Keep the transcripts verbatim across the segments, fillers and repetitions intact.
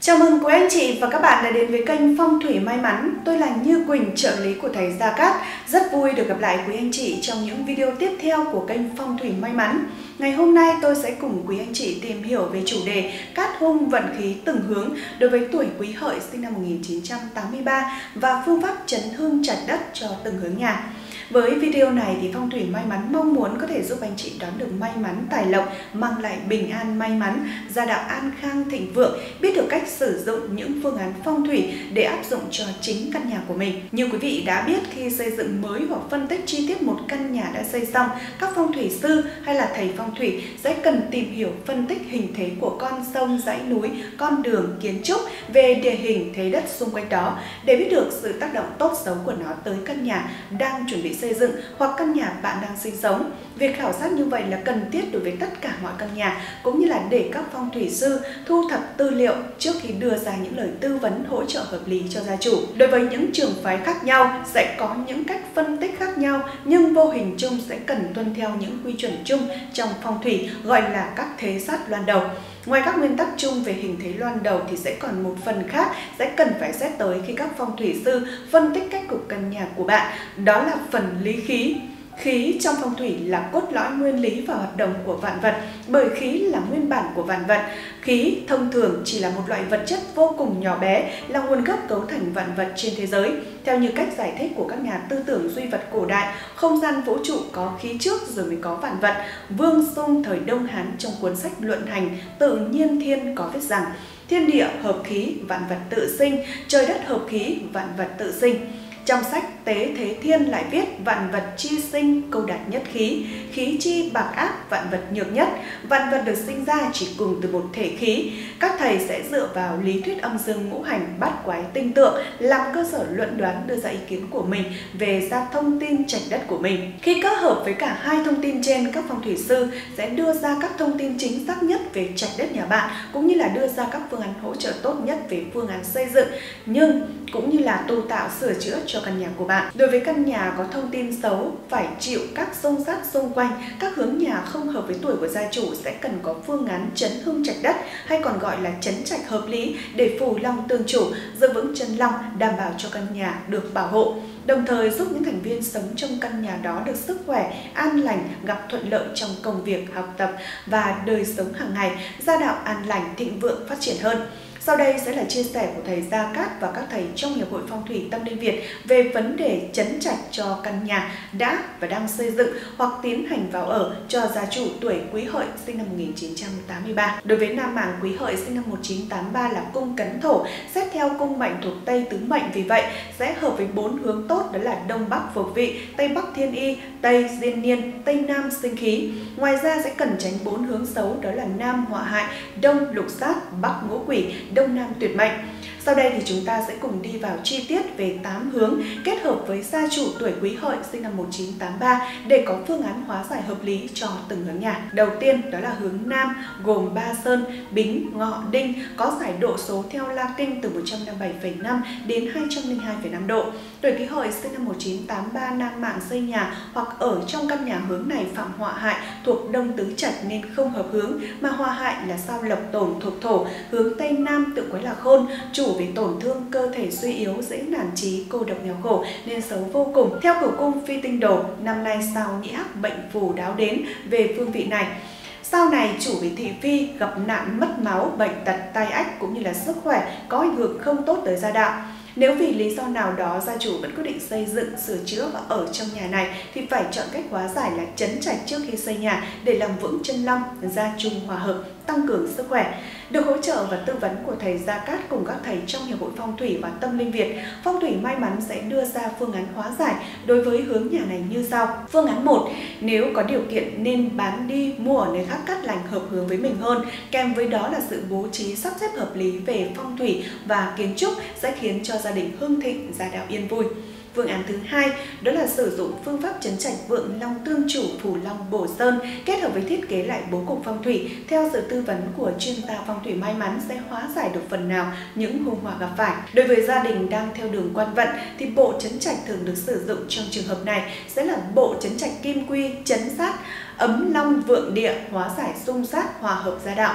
Chào mừng quý anh chị và các bạn đã đến với kênh Phong thủy may mắn. Tôi là Như Quỳnh, trợ lý của thầy Gia Cát. Rất vui được gặp lại quý anh chị trong những video tiếp theo của kênh Phong thủy may mắn. Ngày hôm nay tôi sẽ cùng quý anh chị tìm hiểu về chủ đề cát hung vận khí từng hướng đối với tuổi Quý Hợi sinh năm một nghìn chín trăm tám mươi ba và phương pháp chấn hương trạch đất cho từng hướng nhà. Với video này thì Phong thủy may mắn mong muốn có thể giúp anh chị đón được may mắn tài lộc, mang lại bình an may mắn, gia đạo an khang thịnh vượng, biết được cách sử dụng những phương án phong thủy để áp dụng cho chính căn nhà của mình. Như quý vị đã biết, khi xây dựng mới hoặc phân tích chi tiết một căn nhà đã xây xong, các phong thủy sư hay là thầy phong thủy sẽ cần tìm hiểu phân tích hình thế của con sông, dãy núi, con đường, kiến trúc về địa hình thế đất xung quanh đó để biết được sự tác động tốt xấu của nó tới căn nhà đang chuẩn bị xây dựng hoặc căn nhà bạn đang sinh sống. Việc khảo sát như vậy là cần thiết đối với tất cả mọi căn nhà, cũng như là để các phong thủy sư thu thập tư liệu trước khi đưa ra những lời tư vấn hỗ trợ hợp lý cho gia chủ. Đối với những trường phái khác nhau sẽ có những cách phân tích khác nhau, nhưng vô hình chung sẽ cần tuân theo những quy chuẩn chung trong phong thủy gọi là các thế sát loan đầu. Ngoài các nguyên tắc chung về hình thế loan đầu thì sẽ còn một phần khác sẽ cần phải xét tới khi các phong thủy sư phân tích cách cục căn nhà của bạn, đó là phần lý khí. Khí trong phong thủy là cốt lõi nguyên lý và hoạt động của vạn vật, bởi khí là nguyên bản của vạn vật. Khí thông thường chỉ là một loại vật chất vô cùng nhỏ bé, là nguồn gốc cấu thành vạn vật trên thế giới. Theo như cách giải thích của các nhà tư tưởng duy vật cổ đại, không gian vũ trụ có khí trước rồi mới có vạn vật. Vương Sung thời Đông Hán trong cuốn sách Luận Hành Tự Nhiên Thiên có viết rằng: thiên địa hợp khí, vạn vật tự sinh, trời đất hợp khí, vạn vật tự sinh. Trong sách Tế Thế Thiên lại viết: vạn vật chi sinh, câu đạt nhất khí, khí chi bạc ác, vạn vật nhược nhất. Vạn vật được sinh ra chỉ cùng từ một thể khí. Các thầy sẽ dựa vào lý thuyết âm dương ngũ hành, bát quái tinh tượng làm cơ sở luận đoán, đưa ra ý kiến của mình về ra thông tin trạch đất của mình. Khi kết hợp với cả hai thông tin trên, các phong thủy sư sẽ đưa ra các thông tin chính xác nhất về trạch đất nhà bạn, cũng như là đưa ra các phương án hỗ trợ tốt nhất về phương án xây dựng, nhưng cũng như là tu tạo sửa chữa cho căn nhà của bạn. Đối với căn nhà có thông tin xấu, phải chịu các xung sát xung quanh, các hướng nhà không hợp với tuổi của gia chủ sẽ cần có phương án chấn hương trạch đất, hay còn gọi là chấn trạch hợp lý, để phù long tương chủ, giữ vững chân long, đảm bảo cho căn nhà được bảo hộ, đồng thời giúp những thành viên sống trong căn nhà đó được sức khỏe, an lành, gặp thuận lợi trong công việc, học tập và đời sống hàng ngày, gia đạo an lành, thịnh vượng, phát triển hơn. Sau đây sẽ là chia sẻ của thầy Gia Cát và các thầy trong Hiệp hội Phong thủy Tâm Linh Việt về vấn đề chấn trạch cho căn nhà đã và đang xây dựng hoặc tiến hành vào ở cho gia chủ tuổi Quý Hợi sinh năm một nghìn chín trăm tám mươi ba. Đối với nam mạng Quý Hợi sinh năm một nghìn chín trăm tám mươi ba là cung Cấn Thổ, xét theo cung mệnh thuộc Tây tứ mệnh, vì vậy sẽ hợp với bốn hướng tốt, đó là Đông Bắc Phục Vị, Tây Bắc Thiên Y, Tây Diên Niên, Tây Nam Sinh Khí. Ngoài ra sẽ cần tránh bốn hướng xấu, đó là Nam Họa Hại, Đông Lục Sát, Bắc Ngũ Quỷ, Đông Nam Tuyệt Mệnh. Sau đây thì chúng ta sẽ cùng đi vào chi tiết về tám hướng kết hợp với gia chủ tuổi Quý Hợi sinh năm một nghìn chín trăm tám mươi ba để có phương án hóa giải hợp lý cho từng hướng nhà. Đầu tiên đó là hướng Nam, gồm Ba Sơn, Bính, Ngọ, Đinh, có giải độ số theo La Kinh từ một trăm năm mươi bảy phẩy năm đến hai trăm lẻ hai phẩy năm độ. Tuổi Quý Hợi sinh năm một nghìn chín trăm tám mươi ba nam mạng xây nhà hoặc ở trong căn nhà hướng này phạm họa hại thuộc Đông Tứ Trạch nên không hợp hướng, mà họa hại là sao Lộc Tổn thuộc Thổ, hướng Tây Nam tự quấy là Khôn, chủ về tổn thương cơ thể suy yếu, dễ nản chí, cô độc nghèo khổ nên xấu vô cùng. Theo cửu cung Phi Tinh Đồ, năm nay sao Nhĩ Hắc bệnh phù đáo đến về phương vị này. Sau này chủ về thị phi, gặp nạn mất máu, bệnh tật, tai ách cũng như là sức khỏe có ảnh hưởng không tốt tới gia đạo. Nếu vì lý do nào đó gia chủ vẫn quyết định xây dựng, sửa chữa và ở trong nhà này thì phải chọn cách hóa giải là chấn trạch trước khi xây nhà để làm vững chân long, gia chung hòa hợp, tăng cường sức khỏe. Được hỗ trợ và tư vấn của thầy Gia Cát cùng các thầy trong Hiệp hội Phong thủy và Tâm Linh Việt, Phong thủy may mắn sẽ đưa ra phương án hóa giải đối với hướng nhà này như sau. Phương án một, nếu có điều kiện nên bán đi, mua ở nơi khác cát lành hợp hướng với mình hơn, kèm với đó là sự bố trí sắp xếp hợp lý về phong thủy và kiến trúc sẽ khiến cho gia đình hưng thịnh, gia đạo yên vui. Phương án thứ hai đó là sử dụng phương pháp chấn trạch vượng long tương chủ, phù long bổ sơn, kết hợp với thiết kế lại bố cục phong thủy theo sự tư vấn của chuyên gia phong thủy may mắn sẽ hóa giải được phần nào những hung họa gặp phải. Đối với gia đình đang theo đường quan vận thì bộ chấn trạch thường được sử dụng trong trường hợp này sẽ là bộ chấn trạch kim quy, chấn sát, ấm long vượng địa, hóa giải xung sát, hòa hợp gia đạo.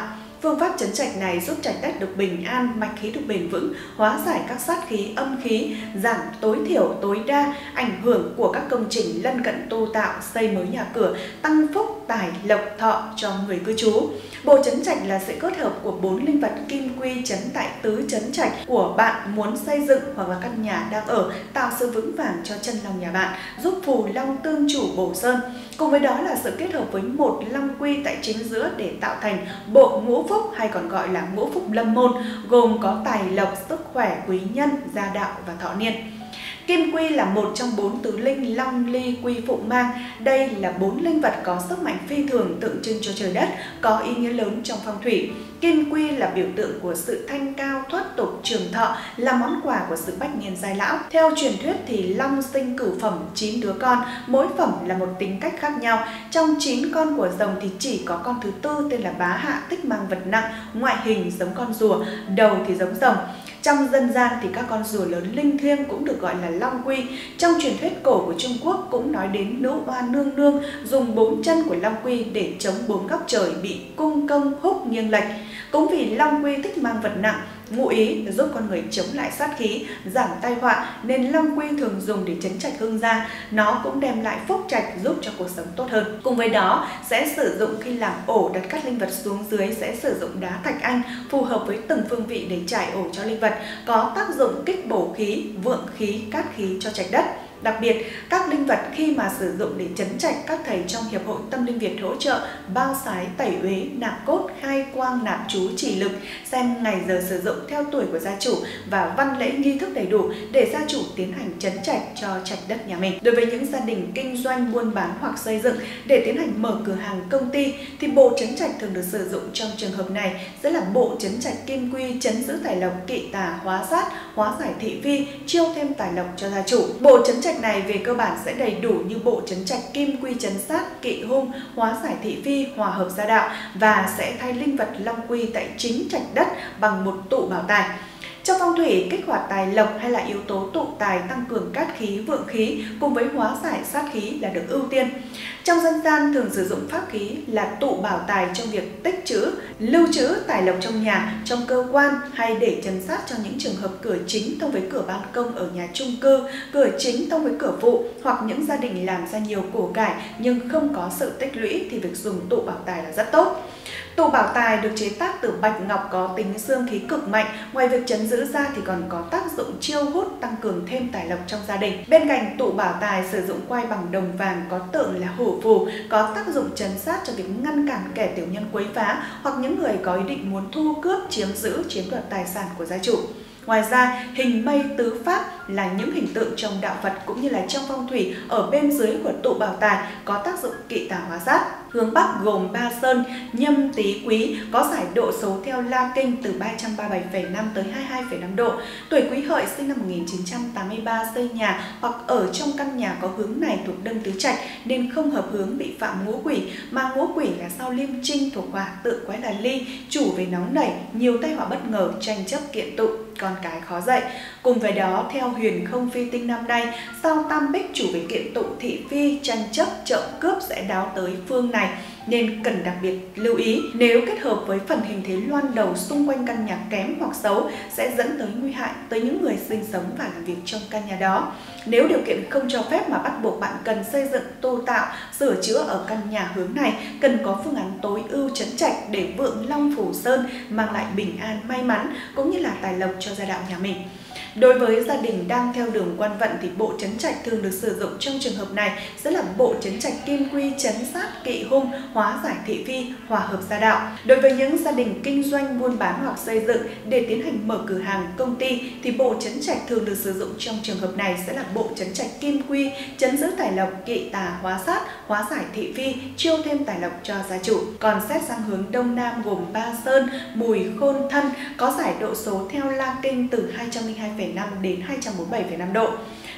Phương pháp trấn trạch này giúp trạch đất được bình an, mạch khí được bền vững, hóa giải các sát khí, âm khí, giảm tối thiểu tối đa ảnh hưởng của các công trình lân cận tu tạo, xây mới nhà cửa, tăng phúc, tài, lộc, thọ cho người cư trú. Bộ trấn trạch là sự kết hợp của bốn linh vật kim quy trấn tại tứ trấn trạch của bạn muốn xây dựng hoặc là căn nhà đang ở, tạo sự vững vàng cho chân long nhà bạn, giúp phù long tương chủ bổ sơn. Cùng với đó là sự kết hợp với một long quy tại chính giữa để tạo thành bộ ngũ phúc hay còn gọi là ngũ phúc lâm môn, gồm có tài lộc, sức khỏe, quý nhân, gia đạo và thọ niên. Kim quy là một trong bốn tứ linh long, ly, quy, phụng, mang. Đây là bốn linh vật có sức mạnh phi thường tượng trưng cho trời đất, có ý nghĩa lớn trong phong thủy. Kim quy là biểu tượng của sự thanh cao, thoát tục, trường thọ, là món quà của sự bách niên giai lão. Theo truyền thuyết thì long sinh cửu phẩm, chín đứa con, mỗi phẩm là một tính cách khác nhau. Trong chín con của rồng thì chỉ có con thứ tư tên là Bá Hạ, thích mang vật nặng, ngoại hình giống con rùa, đầu thì giống rồng. Trong dân gian thì các con rùa lớn linh thiêng cũng được gọi là long quy. Trong truyền thuyết cổ của Trung Quốc cũng nói đến nữ oa nương nương dùng bốn chân của long quy để chống bốn góc trời bị cung công húc nghiêng lệch. Cũng vì long quy thích mang vật nặng, ngụ ý giúp con người chống lại sát khí, giảm tai họa nên long quy thường dùng để trấn trạch hương gia. Nó cũng đem lại phúc trạch, giúp cho cuộc sống tốt hơn. Cùng với đó sẽ sử dụng khi làm ổ đặt các linh vật xuống dưới, sẽ sử dụng đá thạch anh phù hợp với từng phương vị để trải ổ cho linh vật, có tác dụng kích bổ khí, vượng khí, cát khí cho trạch đất. Đặc biệt, các linh vật khi mà sử dụng để trấn trạch, các thầy trong Hiệp hội Tâm Linh Việt hỗ trợ bao sái, tẩy uế, nạp cốt, khai quang, nạp chú, chỉ lực, xem ngày giờ sử dụng theo tuổi của gia chủ và văn lễ nghi thức đầy đủ để gia chủ tiến hành trấn trạch cho trạch đất nhà mình. Đối với những gia đình kinh doanh, buôn bán hoặc xây dựng để tiến hành mở cửa hàng, công ty thì bộ trấn trạch thường được sử dụng trong trường hợp này sẽ là bộ trấn trạch kim quy, trấn giữ tài lộc, kỵ tà, hóa sát, hóa giải thị phi, chiêu thêm tài lộc cho gia chủ. Bộ trấn trạch này về cơ bản sẽ đầy đủ như bộ trấn trạch kim quy trấn sát, kỵ hung, hóa giải thị phi, hòa hợp gia đạo và sẽ thay linh vật long quy tại chính trạch đất bằng một tụ bảo tài. Trong phong thủy, kích hoạt tài lộc hay là yếu tố tụ tài, tăng cường cát khí, vượng khí cùng với hóa giải sát khí là được ưu tiên. Trong dân gian thường sử dụng pháp khí là tụ bảo tài trong việc tích trữ, lưu trữ tài lộc trong nhà, trong cơ quan hay để trấn sát cho những trường hợp cửa chính thông với cửa ban công ở nhà chung cư, cửa chính thông với cửa phụ hoặc những gia đình làm ra nhiều của cải nhưng không có sự tích lũy thì việc dùng tụ bảo tài là rất tốt. Tụ bảo tài được chế tác từ bạch ngọc có tính dương khí cực mạnh, ngoài việc trấn giữ ra thì còn có tác dụng chiêu hút, tăng cường thêm tài lộc trong gia đình. Bên cạnh tụ bảo tài sử dụng quai bằng đồng vàng có tượng là hổ phù, có tác dụng trấn sát cho việc ngăn cản kẻ tiểu nhân quấy phá hoặc những người có ý định muốn thu cướp, chiếm giữ, chiếm đoạt tài sản của gia chủ. Ngoài ra, hình mây tứ pháp là những hình tượng trong đạo Phật cũng như là trong phong thủy ở bên dưới của tụ bảo tài có tác dụng kỵ tà hóa sát. Hướng Bắc gồm ba sơn, Nhâm, Tý, Quý, có giải độ số theo La Kinh từ ba trăm ba mươi bảy phẩy năm tới hai mươi hai phẩy năm độ. Tuổi Quý Hợi sinh năm một nghìn chín trăm tám mươi ba xây nhà hoặc ở trong căn nhà có hướng này thuộc Đông Tứ Trạch nên không hợp hướng bị phạm ngũ quỷ, mà ngũ quỷ là sao Liêm Trinh thuộc Hỏa, tự quái là Ly, chủ về nóng nảy, nhiều tai họa bất ngờ, tranh chấp kiện tụng, con cái khó dạy. Cùng với đó, theo huyền không phi tinh năm nay, sao Tam Bích chủ về kiện tụng, thị phi, tranh chấp, trộm cướp sẽ đáo tới phương này nên cần đặc biệt lưu ý. Nếu kết hợp với phần hình thế loan đầu xung quanh căn nhà kém hoặc xấu sẽ dẫn tới nguy hại tới những người sinh sống và làm việc trong căn nhà đó. Nếu điều kiện không cho phép mà bắt buộc bạn cần xây dựng, tu tạo, sửa chữa ở căn nhà hướng này, cần có phương án tối ưu trấn trạch để vượng long phủ sơn, mang lại bình an, may mắn cũng như là tài lộc cho gia đạo nhà mình. Đối với gia đình đang theo đường quan vận thì bộ trấn trạch thường được sử dụng trong trường hợp này sẽ là bộ trấn trạch kim quy, trấn sát, kỵ hung, hóa giải thị phi, hòa hợp gia đạo. Đối với những gia đình kinh doanh, buôn bán hoặc xây dựng để tiến hành mở cửa hàng, công ty thì bộ trấn trạch thường được sử dụng trong trường hợp này sẽ là bộ trấn trạch kim quy, trấn giữ tài lộc, kỵ tà, hóa sát, hóa giải thị phi, chiêu thêm tài lộc cho gia chủ. Còn xét sang hướng đông nam gồm ba sơn, Mùi, Khôn, Thân, có giải độ số theo La Kinh từ hai trăm lẻ hai phẩy năm đến hai trăm bốn mươi bảy phẩy năm độ.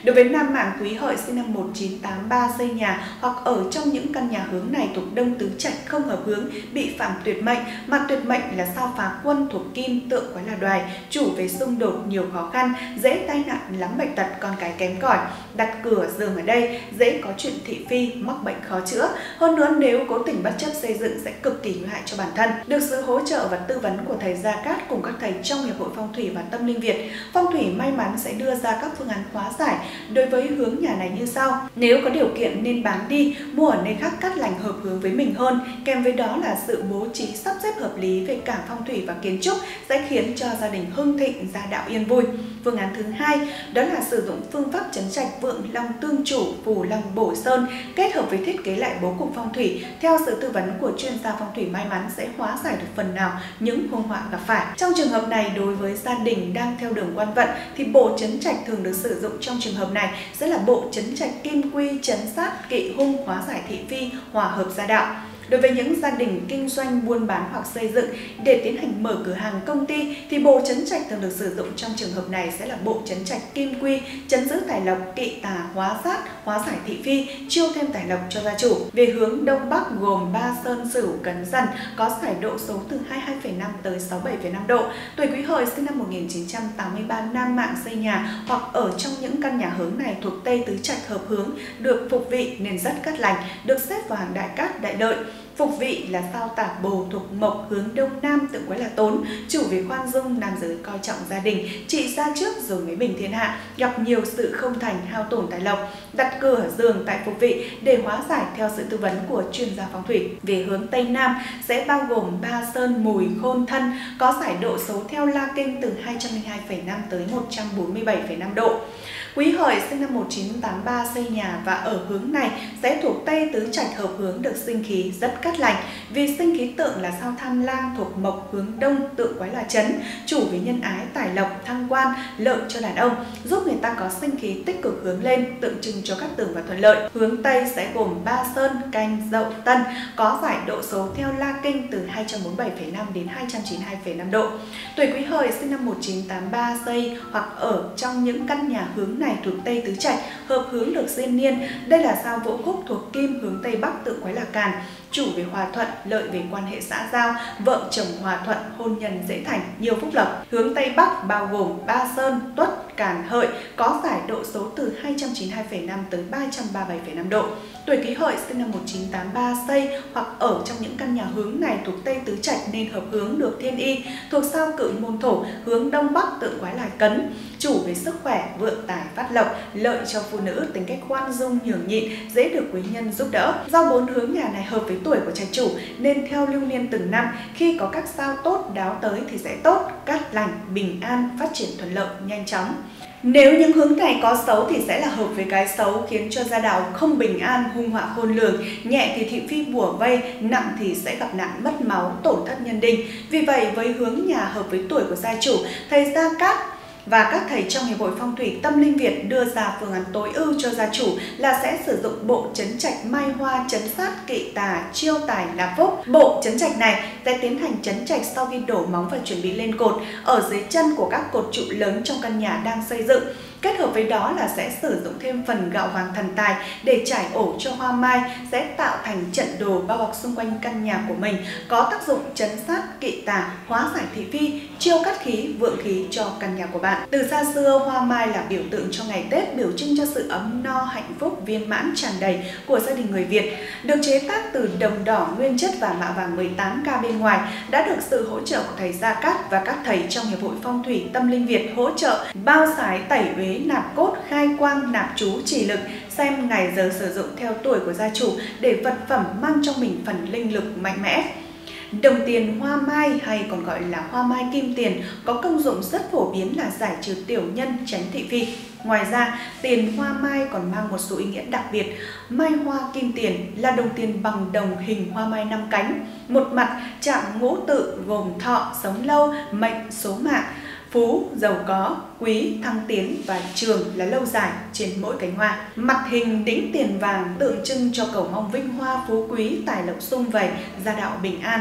Đối với nam mạng Quý Hợi sinh năm một nghìn chín trăm tám mươi ba xây nhà hoặc ở trong những căn nhà hướng này thuộc Đông Tứ Trạch không hợp hướng, bị phạm tuyệt mệnh, mà tuyệt mệnh là sao phá quân thuộc Kim, tượng quái là Đoài, chủ về xung đột, nhiều khó khăn, dễ tai nạn, lắm bệnh tật, con cái kém cỏi. Đặt cửa giường ở đây dễ có chuyện thị phi, mắc bệnh khó chữa. Hơn nữa nếu cố tình bất chấp xây dựng sẽ cực kỳ nguy hại cho bản thân. Được sự hỗ trợ và tư vấn của thầy Gia Cát cùng các thầy trong Hiệp hội Phong thủy và Tâm linh Việt, Phong thủy may mắn sẽ đưa ra các phương án hóa giải đối với hướng nhà này như sau. Nếu có điều kiện nên bán đi, mua ở nơi khác cát lành hợp hướng với mình hơn. Kèm với đó là sự bố trí sắp xếp hợp lý về cả phong thủy và kiến trúc sẽ khiến cho gia đình hưng thịnh, gia đạo yên vui. Phương án thứ hai đó là sử dụng phương pháp trấn trạch vượng long tương chủ, phù long bổ sơn kết hợp với thiết kế lại bố cục phong thủy theo sự tư vấn của chuyên gia phong thủy may mắn sẽ hóa giải được phần nào những hung họa gặp phải. Trong trường hợp này, đối với gia đình đang theo đường quan vận thì bộ trấn trạch thường được sử dụng trong trường hợp này sẽ là bộ trấn trạch kim quy, trấn sát kỵ hung, hóa giải thị phi, hòa hợp gia đạo. Đối với những gia đình kinh doanh, buôn bán hoặc xây dựng để tiến hành mở cửa hàng, công ty thì bộ trấn trạch thường được sử dụng trong trường hợp này sẽ là bộ trấn trạch kim quy, trấn giữ tài lộc, kỵ tà, hóa sát, hóa giải thị phi, chiêu thêm tài lộc cho gia chủ. Về hướng đông bắc gồm Ba Sơn, Sửu, Cấn, Dần, có giải độ số từ hai mươi hai phẩy năm tới sáu mươi bảy phẩy năm độ. Tuổi Quý Hợi sinh năm một nghìn chín trăm tám mươi ba, nam mạng xây nhà hoặc ở trong những căn nhà hướng này thuộc Tây Tứ Trạch hợp hướng, được phục vị nên rất cát lành, được xếp vào hàng đại cát đại lợi. Phục vị là sao Tả Bồ thuộc Mộc, hướng đông nam, tượng quái là Tốn, chủ về khoan dung, nam giới coi trọng gia đình, trị gia trước rồi mới bình thiên hạ, gặp nhiều sự không thành, hao tổn tài lộc. Đặt cửa giường tại phục vị để hóa giải theo sự tư vấn của chuyên gia phong thủy. Về hướng tây nam sẽ bao gồm Ba Sơn, Mùi, Khôn, Thân, có giải độ số theo La Kinh từ hai trăm lẻ hai phẩy năm tới một trăm bốn mươi bảy phẩy năm độ. Quý Hợi sinh năm một nghìn chín trăm tám mươi ba xây nhà và ở hướng này sẽ thuộc Tây Tứ Trạch hợp hướng, được sinh khí rất cát lành. Vì sinh khí tượng là sao Tham Lang thuộc Mộc, hướng đông, tượng quái là Chấn, chủ với nhân ái, tài lộc, thăng quan, lợi cho đàn ông, giúp người ta có sinh khí tích cực hướng lên, tượng trưng cho cát tường và thuận lợi. Hướng Tây sẽ gồm Ba Sơn, Canh, Dậu, Tân, có giải độ số theo La Kinh từ hai trăm bốn mươi bảy phẩy năm đến hai trăm chín mươi hai phẩy năm độ. Tuổi Quý Hợi sinh năm một nghìn chín trăm tám mươi ba xây hoặc ở trong những căn nhà hướng này thuộc Tây Tứ Trạch hợp hướng, được diên niên. Đây là sao Vũ Khúc thuộc Kim, hướng Tây Bắc, tượng quái là Càn, chủ về hòa thuận, lợi về quan hệ xã giao, vợ chồng hòa thuận, hôn nhân dễ thành, nhiều phúc lộc. Hướng Tây Bắc bao gồm Ba Sơn, Tuất, Càn, Hợi, có giải độ số từ hai trăm chín mươi hai phẩy năm tới ba trăm ba mươi bảy phẩy năm độ. Tuổi Quý Hợi sinh năm một nghìn chín trăm tám mươi ba xây hoặc ở trong những căn nhà hướng này thuộc Tây Tứ Trạch nên hợp hướng, được thiên y, thuộc sao Cự Môn Thổ, hướng Đông Bắc, tượng quái là Cấn, chủ về sức khỏe, vượng tài, phát lộc, lợi cho phụ nữ, tính cách khoan dung, nhường nhịn, dễ được quý nhân giúp đỡ. Do bốn hướng nhà này hợp với tuổi của trạch chủ nên theo lưu niên từng năm, khi có các sao tốt đáo tới thì sẽ tốt, cát lành, bình an, phát triển thuận lợi, nhanh chóng. Nếu những hướng này có xấu thì sẽ là hợp với cái xấu, khiến cho gia đạo không bình an, hung họa khôn lường, nhẹ thì thị phi bủa vây, nặng thì sẽ gặp nạn mất máu, tổn thất nhân đình. Vì vậy với hướng nhà hợp với tuổi của gia chủ, thầy Gia Cát và các thầy trong Hiệp hội Phong thủy Tâm linh Việt đưa ra phương án tối ưu cho gia chủ là sẽ sử dụng bộ trấn trạch mai hoa, trấn sát, kỵ tà, chiêu tài, lạc phúc. Bộ trấn trạch này sẽ tiến hành trấn trạch sau khi đổ móng và chuẩn bị lên cột ở dưới chân của các cột trụ lớn trong căn nhà đang xây dựng. Kết hợp với đó là sẽ sử dụng thêm phần gạo hoàng thần tài để trải ổ cho hoa mai, sẽ tạo thành trận đồ bao bọc xung quanh căn nhà của mình, có tác dụng trấn sát, kỵ tà, hóa giải thị phi, chiêu cát khí, vượng khí cho căn nhà của bạn. Từ xa xưa, hoa mai là biểu tượng cho ngày Tết, biểu trưng cho sự ấm no, hạnh phúc, viên mãn, tràn đầy của gia đình người Việt. Được chế tác từ đồng đỏ nguyên chất và mạ vàng mười tám K bên ngoài, đã được sự hỗ trợ của thầy Gia Cát và các thầy trong Hiệp hội Phong thủy Tâm linh Việt hỗ trợ bao sái, tẩy uế, nạp cốt, khai quang, nạp chú, trì lực, xem ngày giờ sử dụng theo tuổi của gia chủ để vật phẩm mang trong mình phần linh lực mạnh mẽ. Đồng tiền hoa mai hay còn gọi là hoa mai kim tiền có công dụng rất phổ biến là giải trừ tiểu nhân, tránh thị phi. Ngoài ra, tiền hoa mai còn mang một số ý nghĩa đặc biệt. Mai hoa kim tiền là đồng tiền bằng đồng hình hoa mai năm cánh. Một mặt chạm ngũ tự gồm thọ, sống lâu, mệnh, số mạng, phú, giàu có, quý, thăng tiến và trường là lâu dài trên mỗi cánh hoa. Mặt hình đĩnh tiền vàng tượng trưng cho cầu mong vinh hoa phú quý, tài lộc sum vầy, gia đạo bình an.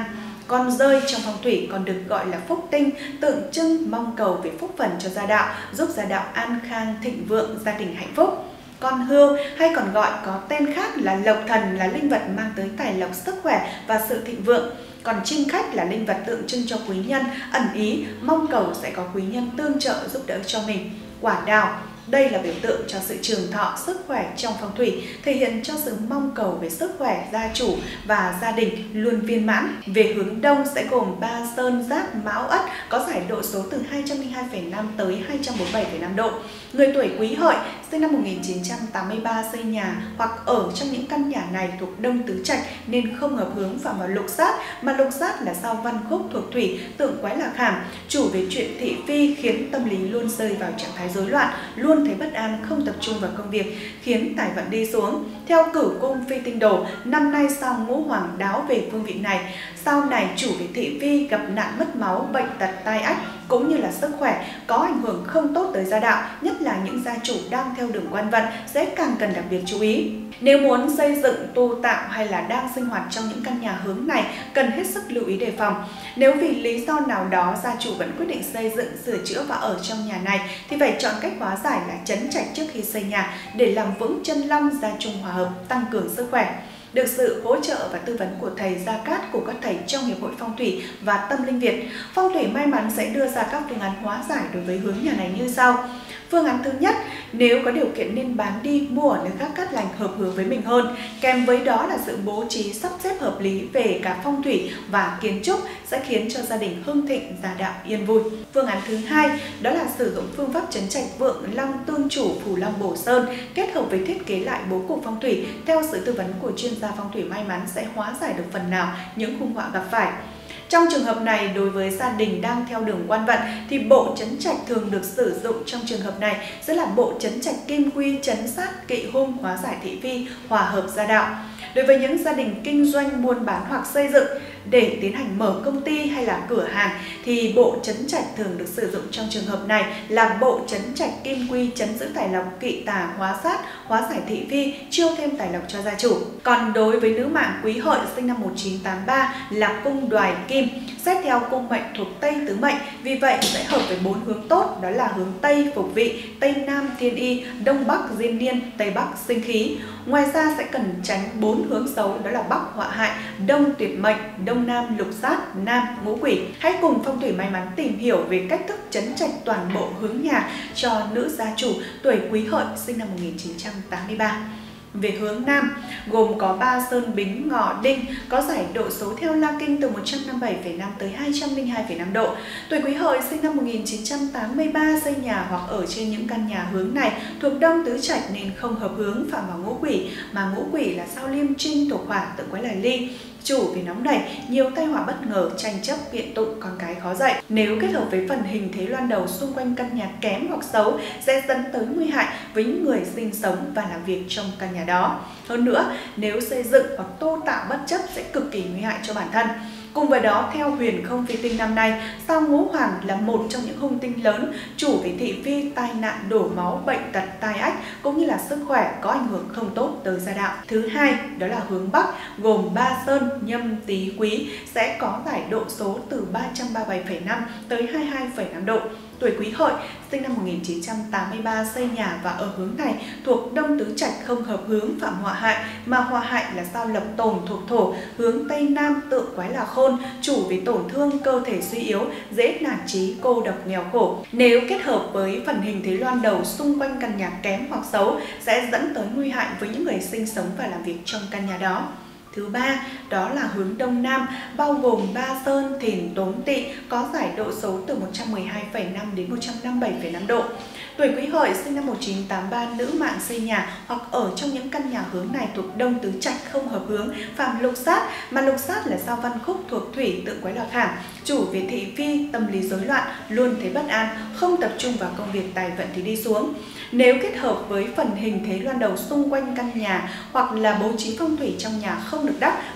Con dơi trong phong thủy còn được gọi là phúc tinh, tượng trưng mong cầu về phúc phần cho gia đạo, giúp gia đạo an khang, thịnh vượng, gia đình hạnh phúc. Con hươu hay còn gọi có tên khác là lộc thần là linh vật mang tới tài lộc, sức khỏe và sự thịnh vượng. Còn chim khách là linh vật tượng trưng cho quý nhân, ẩn ý mong cầu sẽ có quý nhân tương trợ giúp đỡ cho mình. Quả đào, đây là biểu tượng cho sự trường thọ, sức khỏe trong phong thủy, thể hiện cho sự mong cầu về sức khỏe, gia chủ và gia đình luôn viên mãn. Về hướng đông sẽ gồm Ba Sơn, Giáp, Mão, Ất, có giải độ số từ hai trăm lẻ hai phẩy năm tới hai trăm bốn mươi bảy phẩy năm độ. Người tuổi Quý Hợi sinh năm một nghìn chín trăm tám mươi ba xây nhà hoặc ở trong những căn nhà này thuộc đông tứ trạch nên không hợp hướng phạm vào lục sát, mà lục sát là sao văn khúc thuộc thủy, tượng quái là khảm, chủ về chuyện thị phi, khiến tâm lý luôn rơi vào trạng thái rối loạn, luôn thấy bất an, không tập trung vào công việc, khiến tài vận đi xuống. Theo cửu cung phi tinh đồ, năm nay sao Ngũ Hoàng đáo về phương vị này. Sao này chủ về thị phi, gặp nạn mất máu, bệnh tật, tai ách cũng như là sức khỏe, có ảnh hưởng không tốt tới gia đạo, nhất là những gia chủ đang theo đường quan vận sẽ càng cần đặc biệt chú ý. Nếu muốn xây dựng, tu tạo hay là đang sinh hoạt trong những căn nhà hướng này, cần hết sức lưu ý đề phòng. Nếu vì lý do nào đó gia chủ vẫn quyết định xây dựng, sửa chữa và ở trong nhà này thì phải chọn cách hóa giải là trấn trạch trước khi xây nhà để làm vững chân long, gia chung hòa hợp, tăng cường sức khỏe. Được sự hỗ trợ và tư vấn của thầy Gia Cát của các thầy trong Hiệp hội Phong thủy và Tâm Linh Việt, Phong thủy may mắn sẽ đưa ra các phương án hóa giải đối với hướng nhà này như sau. Phương án thứ nhất, nếu có điều kiện nên bán đi, mua ở nơi khác cát lành hợp hướng với mình hơn. Kèm với đó là sự bố trí sắp xếp hợp lý về cả phong thủy và kiến trúc sẽ khiến cho gia đình hưng thịnh, gia đạo yên vui. Phương án thứ hai, đó là sử dụng phương pháp trấn trạch vượng long tương chủ phù long bổ sơn kết hợp với thiết kế lại bố cục phong thủy theo sự tư vấn của chuyên gia phong thủy may mắn sẽ hóa giải được phần nào những khung họa gặp phải. Trong trường hợp này, đối với gia đình đang theo đường quan vận thì bộ trấn trạch thường được sử dụng trong trường hợp này sẽ là bộ trấn trạch kim quy, trấn sát, kỵ hung, hóa giải thị phi, hòa hợp gia đạo. Đối với những gia đình kinh doanh, buôn bán hoặc xây dựng để tiến hành mở công ty hay là cửa hàng thì bộ trấn trạch thường được sử dụng trong trường hợp này là bộ trấn trạch kim quy, trấn giữ tài lộc, kỵ tà, hóa sát, hóa giải thị phi, chiêu thêm tài lộc cho gia chủ. Còn đối với nữ mạng Quý Hợi sinh năm một nghìn chín trăm tám mươi ba là cung đoài kim, xét theo cung mệnh thuộc Tây tứ mệnh, vì vậy sẽ hợp với bốn hướng tốt, đó là hướng Tây phục vị, Tây Nam thiên y, Đông Bắc diên niên, Tây Bắc sinh khí. Ngoài ra sẽ cần tránh bốn hướng xấu, đó là Bắc họa hại, Đông tuyệt mệnh, Đông Nam lục sát, Nam ngũ quỷ. Hãy cùng Phong thủy may mắn tìm hiểu về cách thức trấn trạch toàn bộ hướng nhà cho nữ gia chủ tuổi Quý Hợi sinh năm một nghìn chín trăm tám mươi ba. Về hướng Nam, gồm có Ba Sơn, Bính, Ngọ, Đinh, có giải độ số theo La Kinh từ một trăm năm mươi bảy phẩy năm tới hai trăm lẻ hai phẩy năm độ. Tuổi Quý Hợi sinh năm một nghìn chín trăm tám mươi ba xây nhà hoặc ở trên những căn nhà hướng này thuộc đông tứ trạch nên không hợp hướng phạm vào ngũ quỷ, mà ngũ quỷ là sao Liêm Trinh thuộc hỏa, tượng quái là Ly. Chủ vì nóng nảy, nhiều tai họa bất ngờ, tranh chấp, kiện tụng, con cái khó dạy. Nếu kết hợp với phần hình thế loan đầu xung quanh căn nhà kém hoặc xấu sẽ dẫn tới nguy hại với những người sinh sống và làm việc trong căn nhà đó. Hơn nữa, nếu xây dựng hoặc tô tạo bất chấp sẽ cực kỳ nguy hại cho bản thân. Cùng với đó, theo huyền không phi tinh năm nay, sao Ngũ Hoàng là một trong những hung tinh lớn, chủ về thị phi, tai nạn, đổ máu, bệnh tật, tai ách cũng như là sức khỏe có ảnh hưởng không tốt tới gia đạo. Thứ hai, đó là hướng Bắc, gồm Ba Sơn, Nhâm, Tý, Quý sẽ có giải độ số từ ba trăm ba mươi bảy phẩy năm tới hai mươi hai phẩy năm độ. Tuổi Quý Hợi sinh năm một nghìn chín trăm tám mươi ba xây nhà và ở hướng này thuộc đông tứ trạch không hợp hướng phạm họa hại, mà họa hại là sao Lập Tồn thuộc thổ, hướng Tây Nam tượng quái là Khôn, chủ về tổn thương, cơ thể suy yếu, dễ nản chí, cô độc, nghèo khổ. Nếu kết hợp với phần hình thế loan đầu xung quanh căn nhà kém hoặc xấu sẽ dẫn tới nguy hại với những người sinh sống và làm việc trong căn nhà đó. Thứ ba, đó là hướng Đông Nam, bao gồm Ba Sơn, Thìn, Tốn, Tỵ, có giải độ số từ một trăm mười hai phẩy năm đến một trăm năm mươi bảy phẩy năm độ. Tuổi Quý Hợi sinh năm một nghìn chín trăm tám mươi ba, nữ mạng xây nhà hoặc ở trong những căn nhà hướng này thuộc đông tứ trạch không hợp hướng, phạm lục sát, mà lục sát là sao Văn Khúc thuộc thủy, tượng quái là Khảm, chủ về thị phi, tâm lý rối loạn, luôn thấy bất an, không tập trung vào công việc, tài vận thì đi xuống. Nếu kết hợp với phần hình thế loan đầu xung quanh căn nhà hoặc là bố trí phong thủy trong nhà không được đắc,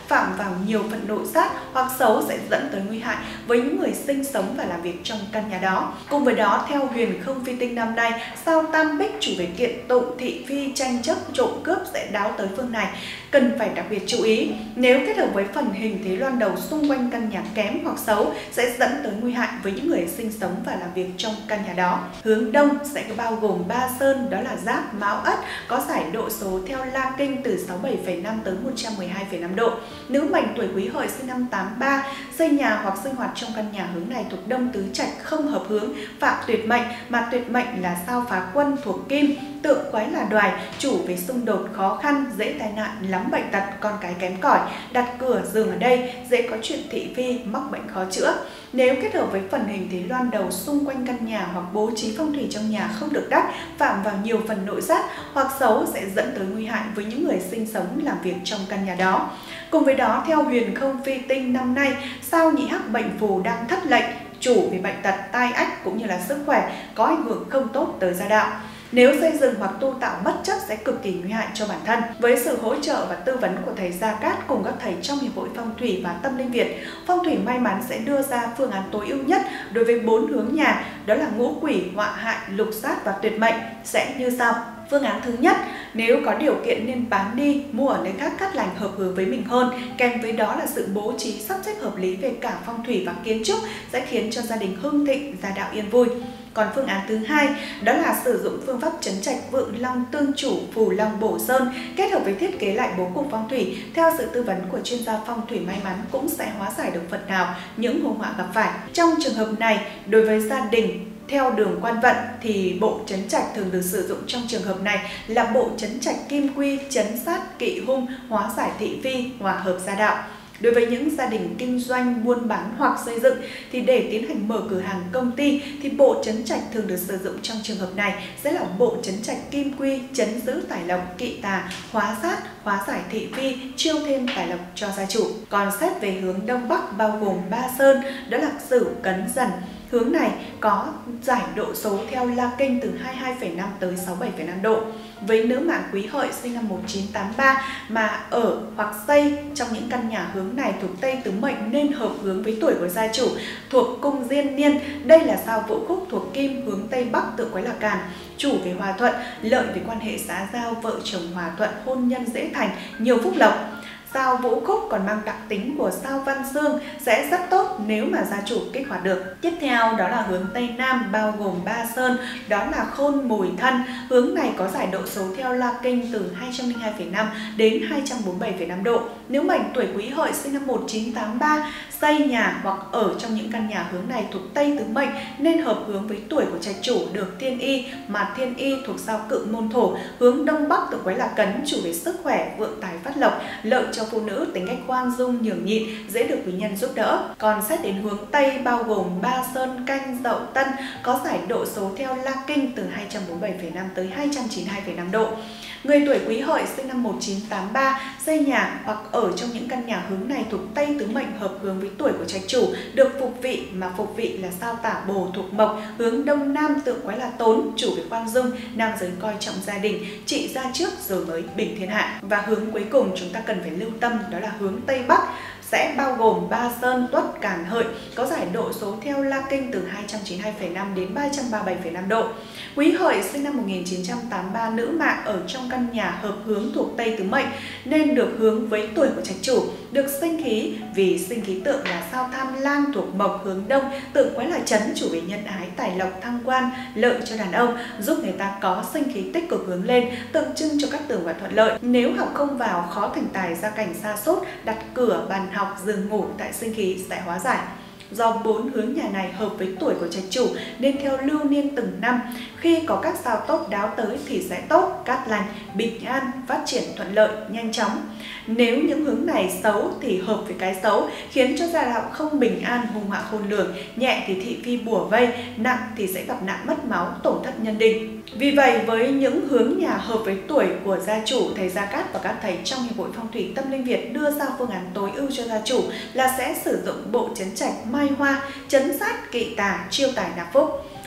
phạm vào nhiều phần nội sát hoặc xấu sẽ dẫn tới nguy hại với những người sinh sống và làm việc trong căn nhà đó. Cùng với đó, theo huyền không phi tinh năm nay, sao tam bích chủ về kiện tụng, thị phi, tranh chấp, trộm cướp sẽ đáo tới phương này. Cần phải đặc biệt chú ý, nếu kết hợp với phần hình thế loan đầu xung quanh căn nhà kém hoặc xấu sẽ dẫn tới nguy hại với những người sinh sống và làm việc trong căn nhà đó. Hướng đông sẽ bao gồm ba sơn, đó là Giáp, Mão, Ất, có giải độ số theo La Kinh từ sáu mươi bảy phẩy năm tới một trăm mười hai phẩy năm độ. Nữ mệnh tuổi Quý Hợi sinh năm tám ba, xây nhà hoặc sinh hoạt trong căn nhà hướng này thuộc đông tứ trạch không hợp hướng, phạm tuyệt mệnh, mà tuyệt mệnh là sao Phá Quân thuộc Kim, tượng quái là Đoài, chủ về xung đột khó khăn, dễ tai nạn, lắm bệnh tật, con cái kém cỏi, đặt cửa giường ở đây, dễ có chuyện thị phi, mắc bệnh khó chữa. Nếu kết hợp với phần hình thế loan đầu xung quanh căn nhà hoặc bố trí phong thủy trong nhà không được đắc, phạm vào nhiều phần nội sát hoặc xấu sẽ dẫn tới nguy hại với những người sinh sống làm việc trong căn nhà đó. Cùng với đó, theo huyền không phi tinh năm nay, sao Nhị Hắc bệnh phù đang thất lệnh, chủ về bệnh tật, tai ách cũng như là sức khỏe, có ảnh hưởng không tốt tới gia đạo. Nếu xây dựng hoặc tu tạo bất chấp sẽ cực kỳ nguy hại cho bản thân. Với sự hỗ trợ và tư vấn của thầy Gia Cát cùng các thầy trong Hiệp hội Phong thủy và Tâm linh Việt, Phong thủy may mắn sẽ đưa ra phương án tối ưu nhất đối với bốn hướng nhà, đó là ngũ quỷ, họa hại, lục sát và tuyệt mệnh sẽ như sau. Phương án thứ nhất, nếu có điều kiện nên bán đi, mua ở nơi khác cát lành hợp hướng với mình hơn, kèm với đó là sự bố trí sắp xếp hợp lý về cả phong thủy và kiến trúc sẽ khiến cho gia đình hưng thịnh, gia đạo yên vui. Còn phương án thứ hai, đó là sử dụng phương pháp trấn trạch vượng long tương chủ, phù long bổ sơn, kết hợp với thiết kế lại bố cục phong thủy theo sự tư vấn của chuyên gia phong thủy may mắn cũng sẽ hóa giải được phần nào những hung họa gặp phải. Trong trường hợp này, đối với gia đình theo đường quan vận thì bộ trấn trạch thường được sử dụng trong trường hợp này là bộ trấn trạch kim quy, trấn sát, kỵ hung, hóa giải thị phi, hòa hợp gia đạo. Đối với những gia đình kinh doanh, buôn bán hoặc xây dựng thì để tiến hành mở cửa hàng công ty thì bộ trấn trạch thường được sử dụng trong trường hợp này sẽ là bộ trấn trạch kim quy, trấn giữ tài lộc, kỵ tà, hóa sát, hóa giải thị phi, chiêu thêm tài lộc cho gia chủ. Còn xét về hướng đông bắc bao gồm ba sơn, đó là Sửu, Cấn, Dần. Hướng này có giải độ số theo La Kinh từ hai mươi hai phẩy năm tới sáu mươi bảy phẩy năm độ. Với nữ mạng Quý Hợi sinh năm một nghìn chín trăm tám mươi ba mà ở hoặc xây trong những căn nhà hướng này thuộc Tây Tứ Mệnh nên hợp hướng với tuổi của gia chủ thuộc cung Diên Niên. Đây là sao Vũ Khúc thuộc Kim, hướng Tây Bắc, tượng quái là Càn, chủ về hòa thuận, lợi về quan hệ xã giao, vợ chồng hòa thuận, hôn nhân dễ thành, nhiều phúc lộc. Sao Vũ Khúc còn mang đặc tính của sao Văn Dương sẽ rất tốt nếu mà gia chủ kích hoạt được. Tiếp theo đó là hướng Tây Nam bao gồm ba sơn, đó là Khôn, Mùi, Thân. Hướng này có giải độ số theo La Kinh từ hai trăm lẻ hai phẩy năm đến hai trăm bốn mươi bảy phẩy năm độ. Nếu mệnh tuổi Quý Hợi sinh năm một nghìn chín trăm tám mươi ba xây nhà hoặc ở trong những căn nhà hướng này thuộc Tây Tứ Mệnh nên hợp hướng với tuổi của trạch chủ được Thiên Y, mà Thiên Y thuộc sao Cự Môn Thổ, hướng Đông Bắc tượng quái là Cấn, chủ về sức khỏe, vượng tài phát lộc, lợi cho phụ nữ, tính cách khoan dung, nhường nhịn, dễ được quý nhân giúp đỡ. Còn xét đến hướng Tây bao gồm ba sơn, Canh, Dậu, Tân, có giải độ số theo La Kinh từ hai trăm bốn mươi bảy phẩy năm tới hai trăm chín mươi hai phẩy năm độ. Người tuổi Quý Hợi sinh năm một nghìn chín trăm tám mươi ba xây nhà hoặc ở trong những căn nhà hướng này thuộc Tây Tứ Mệnh hợp hướng với tuổi của trạch chủ được phục vị, mà phục vị là sao Tả Bồ thuộc Mộc, hướng Đông Nam tượng quái là Tốn, chủ về khoan dung, nam giới coi trọng gia đình, trị gia trước rồi mới bình thiên hạ. Và hướng cuối cùng chúng ta cần phải lưu tâm đó là hướng Tây Bắc sẽ bao gồm ba sơn, Tuất, Càn, Hợi, có giải độ số theo La Kinh từ hai trăm chín mươi hai phẩy năm đến ba trăm ba mươi bảy phẩy năm độ. Quý Hợi sinh năm một nghìn chín trăm tám mươi ba nữ mạng ở trong căn nhà hợp hướng thuộc Tây Tứ Mệnh nên được hướng với tuổi của trạch chủ, được sinh khí vì sinh khí tượng là sao Tham Lang thuộc Mộc, hướng Đông, tượng quái là Chấn, chủ về nhân ái, tài lộc, thăng quan, lợi cho đàn ông, giúp người ta có sinh khí tích cực hướng lên, tượng trưng cho các tường và thuận lợi. Nếu học không vào, khó thành tài, gia cảnh sa sút, đặt cửa, bàn học, giường ngủ tại sinh khí sẽ hóa giải. Do bốn hướng nhà này hợp với tuổi của trạch chủ nên theo lưu niên từng năm, khi có các sao tốt đáo tới thì sẽ tốt, cát lành, bình an, phát triển thuận lợi, nhanh chóng. Nếu những hướng này xấu thì hợp với cái xấu, khiến cho gia đạo không bình an, hung họa khôn lường, nhẹ thì thị phi bủa vây, nặng thì sẽ gặp nạn mất máu, tổn thất nhân đình. Vì vậy, với những hướng nhà hợp với tuổi của gia chủ, thầy Gia Cát và các thầy trong Hiệp hội Phong thủy Tâm linh Việt đưa ra phương án tối ưu cho gia chủ là sẽ sử dụng bộ trấn trạch Mai Hoa, trấn sát, kỵ tà, chiêu tài nạp phúc.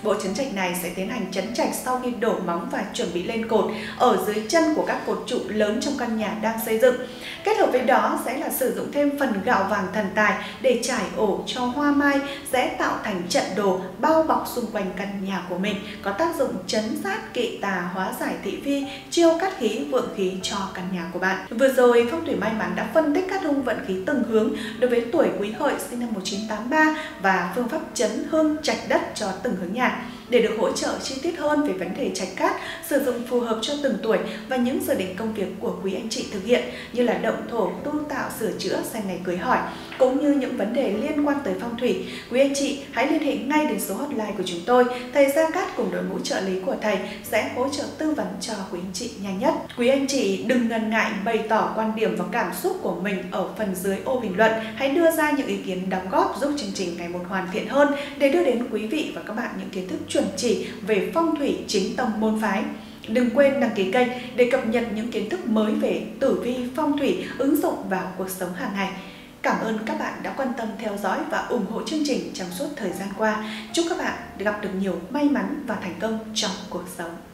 Bộ trấn trạch này sẽ tiến hành trấn trạch sau khi đổ móng và chuẩn bị lên cột ở dưới chân của các cột trụ lớn trong căn nhà đang xây dựng. Kết hợp với đó sẽ là sử dụng thêm phần gạo vàng thần tài để trải ổ cho hoa mai sẽ tạo thành trận đồ bao bọc xung quanh căn nhà của mình, có tác dụng trấn sát kỵ tà, hóa giải thị phi, chiêu cát khí, vượng khí cho căn nhà của bạn. Vừa rồi Phong thủy may mắn đã phân tích cát hung vận khí từng hướng đối với tuổi Quý Hợi sinh năm một nghìn chín trăm tám mươi ba và phương pháp trấn hương trạch đất cho từng hướng nhà. Để được hỗ trợ chi tiết hơn về vấn đề trạch cát, sử dụng phù hợp cho từng tuổi và những dự định công việc của quý anh chị thực hiện như là động thổ, tu tạo, sửa chữa, xem ngày cưới hỏi, cũng như những vấn đề liên quan tới phong thủy, quý anh chị hãy liên hệ ngay đến số hotline của chúng tôi. Thầy Gia Cát cùng đội ngũ trợ lý của thầy sẽ hỗ trợ tư vấn cho quý anh chị nhanh nhất. Quý anh chị đừng ngần ngại bày tỏ quan điểm và cảm xúc của mình ở phần dưới ô bình luận. Hãy đưa ra những ý kiến đóng góp giúp chương trình ngày một hoàn thiện hơn để đưa đến quý vị và các bạn những kiến thức chuẩn chỉ về phong thủy chính tông môn phái. Đừng quên đăng ký kênh để cập nhật những kiến thức mới về tử vi, phong thủy ứng dụng vào cuộc sống hàng ngày. Cảm ơn các bạn đã quan tâm theo dõi và ủng hộ chương trình trong suốt thời gian qua. Chúc các bạn gặp được nhiều may mắn và thành công trong cuộc sống.